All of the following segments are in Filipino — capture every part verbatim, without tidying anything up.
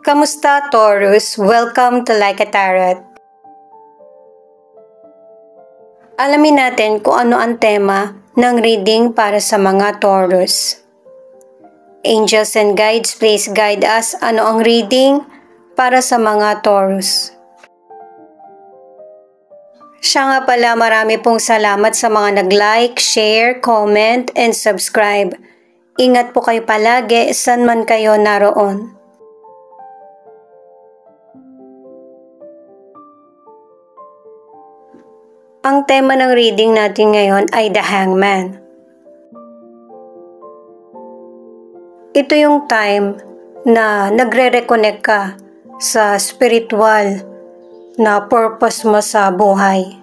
Kamusta, Taurus? Welcome to Like a Tarot. Alamin natin kung ano ang tema ng reading para sa mga Taurus. Angels and guides, please guide us. Ano ang reading para sa mga Taurus? Siya nga pala, marami pong salamat sa mga nag-like, share, comment, and subscribe. Ingat po kayo palagi, saan man kayo naroon. Ang tema ng reading natin ngayon ay The Hangman. Ito yung time na nagre-reconnect ka sa spiritual na purpose mo sa buhay.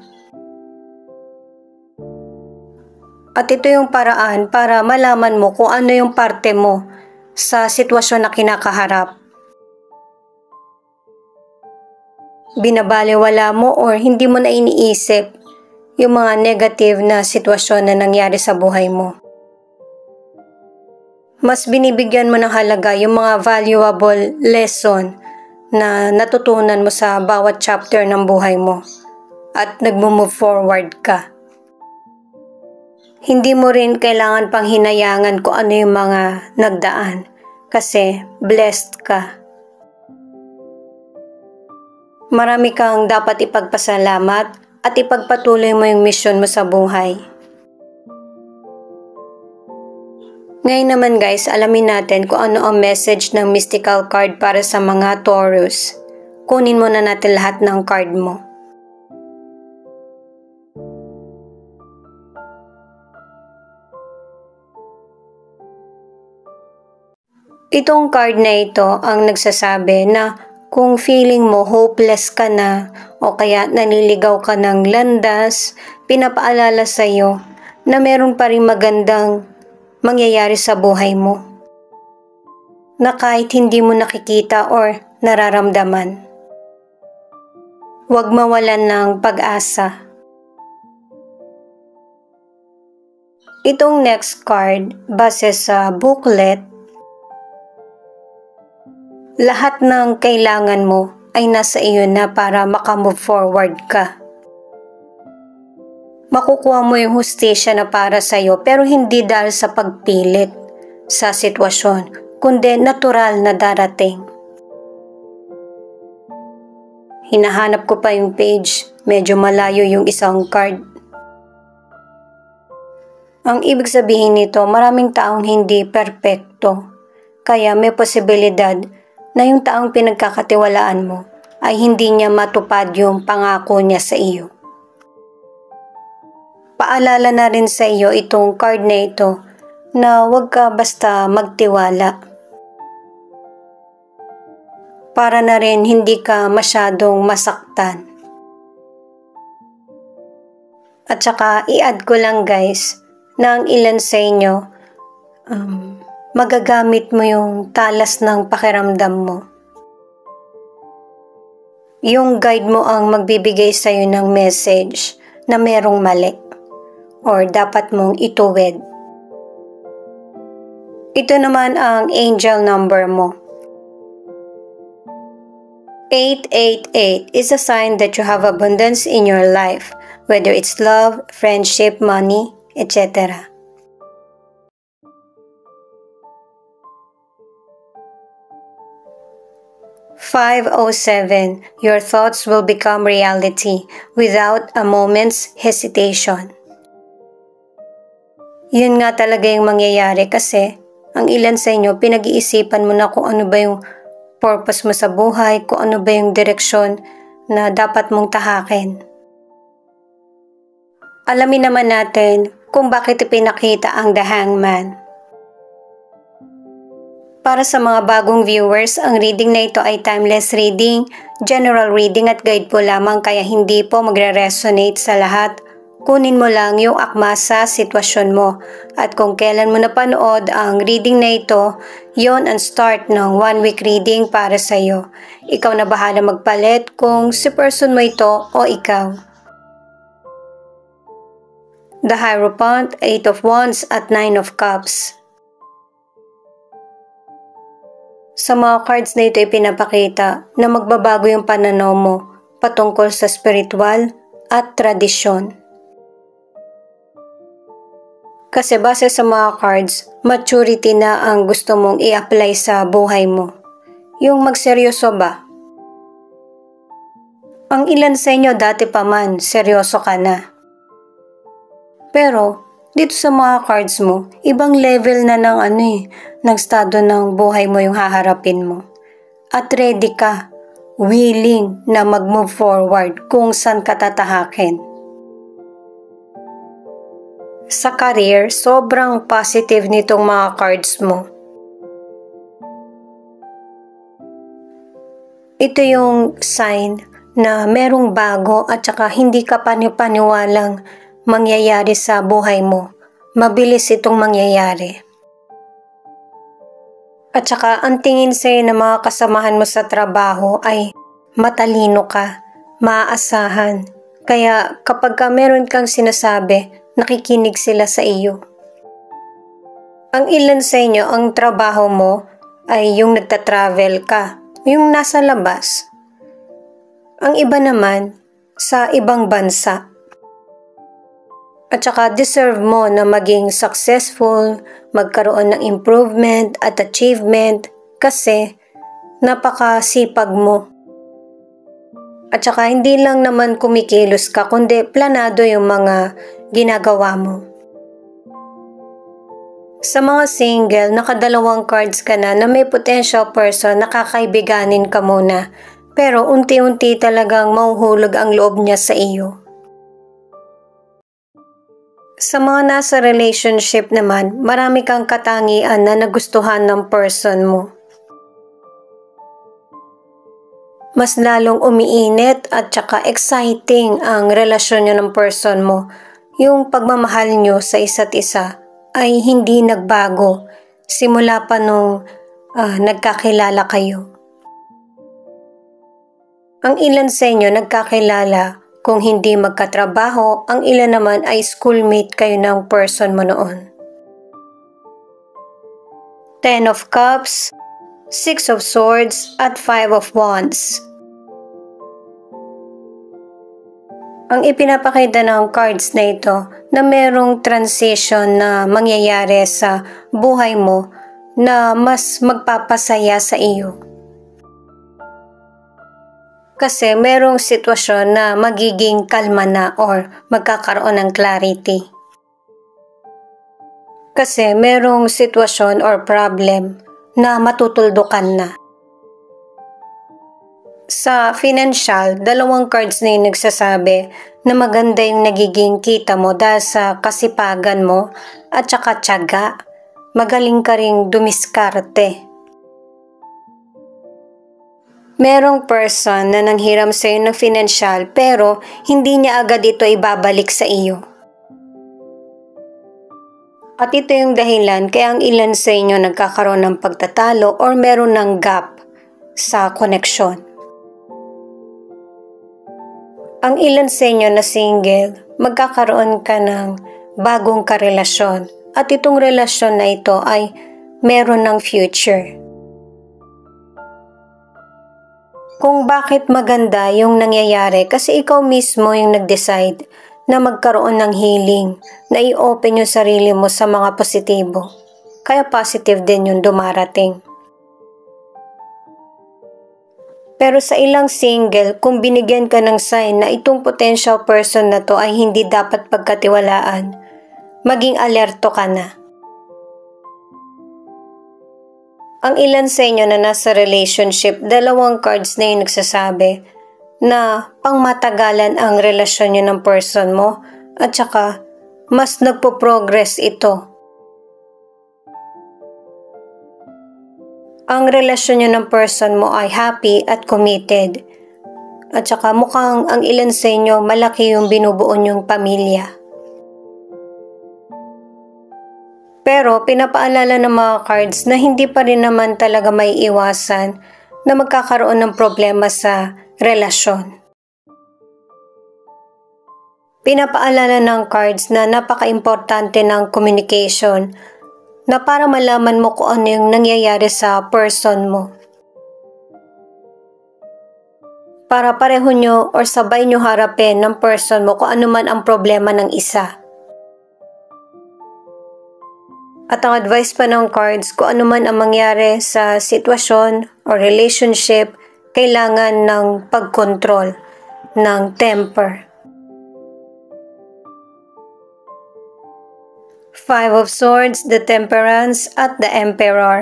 At ito yung paraan para malaman mo kung ano yung parte mo sa sitwasyon na kinakaharap. Binabalewala mo or hindi mo na iniisip yung mga negative na sitwasyon na nangyari sa buhay mo. Mas binibigyan mo ng halaga yung mga valuable lesson na natutunan mo sa bawat chapter ng buhay mo at nagmo-move forward ka. Hindi mo rin kailangan pang hinayangan kung ano yung mga nagdaan kasi blessed ka. Marami kang dapat ipagpasalamat at ipagpatuloy mo yung misyon mo sa buhay. Ngayon naman guys, alamin natin kung ano ang message ng mystical card para sa mga Taurus. Kunin muna natin lahat ng card mo. Itong card na ito ang nagsasabi na kung feeling mo hopeless ka na o kaya naniligaw ka ng landas, pinapaalala sa iyo na meron pa rin magandang mangyayari sa buhay mo na kahit hindi mo nakikita or nararamdaman. Huwag mawalan ng pag-asa. Itong next card, base sa booklet, lahat ng kailangan mo ay nasa iyo na para makamove forward ka. Makukuha mo yung hustisya na para sa iyo pero hindi dahil sa pagpilit sa sitwasyon, kundi natural na darating. Hinahanap ko pa yung page, medyo malayo yung isang card. Ang ibig sabihin nito, maraming taong hindi perpekto, kaya may posibilidad na yung taong pinagkakatiwalaan mo ay hindi niya matupad yung pangako niya sa iyo. Paalala na rin sa iyo itong card na ito na huwag ka basta magtiwala. Para na rin hindi ka masyadong masaktan. At saka i-add ko lang guys na ang ilan sa inyo um, magagamit mo yung talas ng pakiramdam mo. Yung guide mo ang magbibigay sa iyo ng message na merong mali or dapat mong ituwid. Ito naman ang angel number mo. eight eight eight is a sign that you have abundance in your life, whether it's love, friendship, money, et cetera. five oh seven, your thoughts will become reality without a moment's hesitation. Yun nga talaga yung mangyayari kasi ang ilan sa inyo pinag-iisipan mo na kung ano ba yung purpose mo sa buhay, kung ano ba yung direksyon na dapat mong tahakin. Alamin naman natin kung bakit ipinakita ang The Hangman. Para sa mga bagong viewers, ang reading na ito ay timeless reading, general reading at guide po lamang kaya hindi po magre-resonate sa lahat. Kunin mo lang yung akma sa sitwasyon mo at kung kailan mo napanood ang reading na ito, yon ang start ng one week reading para sa iyo. Ikaw na bahala magpalit kung si person mo ito o ikaw. The Hierophant, eight of Wands at nine of Cups. Sa mga cards na ito ay pinapakita na magbabago yung pananaw mo patungkol sa spiritual at tradisyon. Kasi base sa mga cards, maturity na ang gusto mong i-apply sa buhay mo. Yung magseryoso ba? Ang ilan sa inyo dati pa man, seryoso ka na. Pero, dito sa mga cards mo, ibang level na ng ano eh, ng estado ng buhay mo yung haharapin mo. At ready ka, willing na mag-move forward kung saan ka tatahakin. Sa career, sobrang positive nitong mga cards mo. Ito yung sign na merong bago at saka hindi ka panipaniwalang mangyayari sa buhay mo. Mabilis itong mangyayari. At saka ang tingin sa'yo ng mga kasamahan mo sa trabaho ay matalino ka, maaasahan. Kaya kapag ka meron kang sinasabi, nakikinig sila sa iyo. Ang ilan sa inyo, ang trabaho mo ay yung nagta-travel ka, yung nasa labas. Ang iba naman, sa ibang bansa. At saka deserve mo na maging successful, magkaroon ng improvement at achievement kasi napakasipag mo. At saka hindi lang naman kumikilos ka kundi planado yung mga ginagawa mo. Sa mga single, nakadalawang cards ka na na may potential person na kakaibiganin ka muna pero unti-unti talagang mahuhulog ang loob niya sa iyo. Sa mga nasa relationship naman, marami kang katangian na nagustuhan ng person mo. Mas lalong umiinit at saka exciting ang relasyon nyo ng person mo. Yung pagmamahal nyo sa isa't isa ay hindi nagbago simula pa nung uh, nagkakilala kayo. Ang ilan sa inyo nagkakilala kung hindi magkatrabaho, ang ilan naman ay schoolmate kayo ng person mo noon. Ten of Cups, Six of Swords, at Five of Wands. Ang ipinapakita ng cards na ito na merong transition na mangyayari sa buhay mo na mas magpapasaya sa iyo. Kasi merong sitwasyon na magiging kalma na or magkakaroon ng clarity. Kasi merong sitwasyon or problem na matutuldukan na. Sa financial, dalawang cards na yung nagsasabi na maganda yung nagiging kita mo dahil sa kasipagan mo at saka tiyaga. Magaling ka ring dumiskarte. Merong person na nanghiram sa iyo ng financial pero hindi niya agad ito ibabalik sa iyo. At ito yung dahilan kaya ang ilan sa inyo nagkakaroon ng pagtatalo or meron ng gap sa koneksyon. Ang ilan sa inyo na single, magkakaroon ka ng bagong karelasyon at itong relasyon na ito ay meron ng future. Kung bakit maganda yung nangyayari kasi ikaw mismo yung nag-decide na magkaroon ng healing, na i-open yung sarili mo sa mga positibo. Kaya positive din yung dumarating. Pero sa ilang single, kung binigyan ka ng sign na itong potential person na to ay hindi dapat pagkatiwalaan, maging alerto ka na. Ang ilan sa inyo na nasa relationship, dalawang cards na yung nagsasabi na pangmatagalan ang relasyon nyo ng person mo at saka mas nagpo-progress ito. Ang relasyon nyo ng person mo ay happy at committed at saka mukhang ang ilan sa inyo malaki yung binubuo nyong pamilya. Pero pinapaalala ng mga cards na hindi pa rin naman talaga may iwasan na magkakaroon ng problema sa relasyon. Pinapaalala ng cards na napaka-importante ng communication na para malaman mo kung ano yung nangyayari sa person mo. para pareho nyo or sabay nyo harapin ng person mo kung ano man ang problema ng isa. At ang advice pa ng cards, kung ano man ang mangyari sa sitwasyon o relationship, kailangan ng pagkontrol, ng temper. Five of Swords, the Temperance, at the Emperor.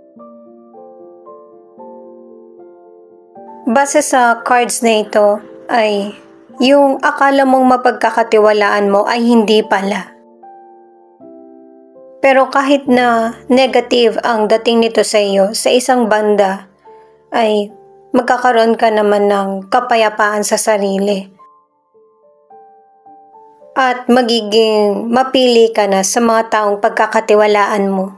Base sa cards na ito ay yung akala mong mapagkakatiwalaan mo ay hindi pala. Pero kahit na negative ang dating nito sa iyo, sa isang banda ay magkakaroon ka naman ng kapayapaan sa sarili. At magiging mapili ka na sa mga taong pagkakatiwalaan mo.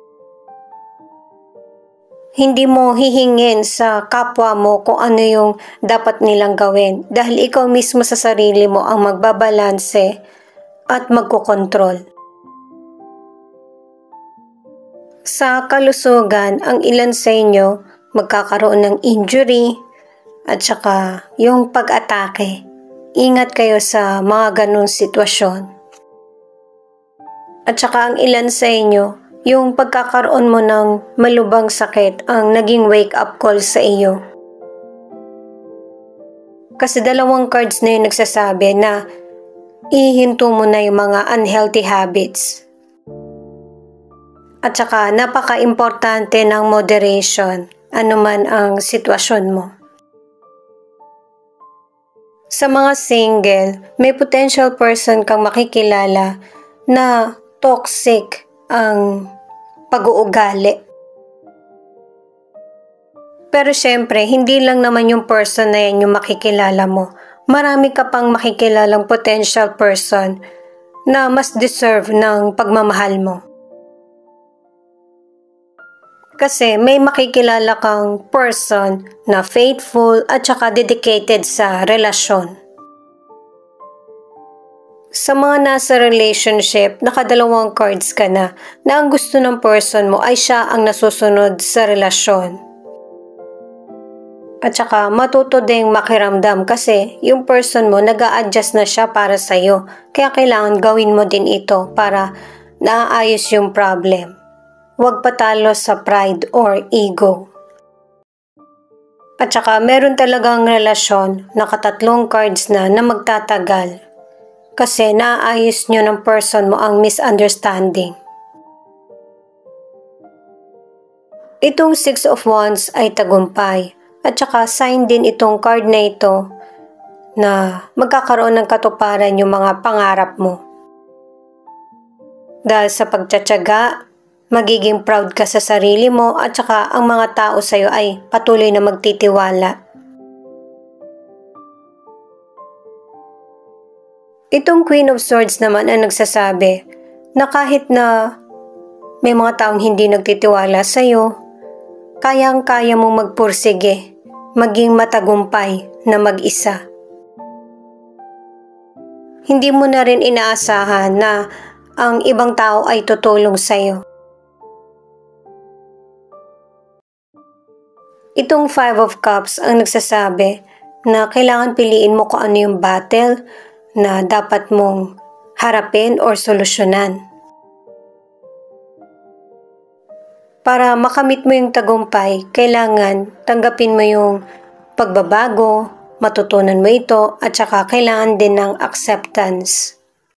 Hindi mo hihingin sa kapwa mo kung ano yung dapat nilang gawin dahil ikaw mismo sa sarili mo ang magbabalanse at magkokontrol. Sa kalusugan, ang ilan sa inyo magkakaroon ng injury at saka yung pag-atake. Ingat kayo sa mga ganun sitwasyon. At saka ang ilan sa inyo, yung pagkakaroon mo ng malubhang sakit ang naging wake-up call sa iyo. Kasi dalawang cards na yung nagsasabi na ihinto mo na yung mga unhealthy habits. At saka napaka-importante ng moderation, anuman ang sitwasyon mo. Sa mga single, may potential person kang makikilala na toxic ang pag-uugali. Pero syempre, hindi lang naman yung person na yan yung makikilala mo. Marami ka pang makikilalang potential person na mas deserve ng pagmamahal mo. Kasi may makikilala kang person na faithful at saka dedicated sa relasyon. Sa mga nasa relationship, nakadalawang cards ka na na ang gusto ng person mo ay siya ang nasusunod sa relasyon. At saka matuto ding makiramdam kasi yung person mo nag-a-adjust na siya para sa'yo. Kaya kailangan gawin mo din ito para naayos yung problem. Huwag patalo sa pride or ego. At saka meron talagang relasyon na katatlong cards na na magtatagal kasi naayos nyo ng person mo ang misunderstanding. Itong Six of Wands ay tagumpay at saka sign din itong card na ito na magkakaroon ng katuparan yung mga pangarap mo. Dahil sa pagtsatsaga, magiging proud ka sa sarili mo at saka ang mga tao sa iyo ay patuloy na magtitiwala. Itong Queen of Swords naman ang nagsasabi na kahit na may mga taong hindi nagtitiwala sa iyo, kayang-kaya mong magpursige, maging matagumpay na mag-isa. Hindi mo na rin inaasahan na ang ibang tao ay tutulong sa iyo. Itong Five of Cups ang nagsasabi na kailangan piliin mo kung ano yung battle na dapat mong harapin or solusyonan. Para makamit mo yung tagumpay, kailangan tanggapin mo yung pagbabago, matutunan mo ito, at saka kailangan din ng acceptance.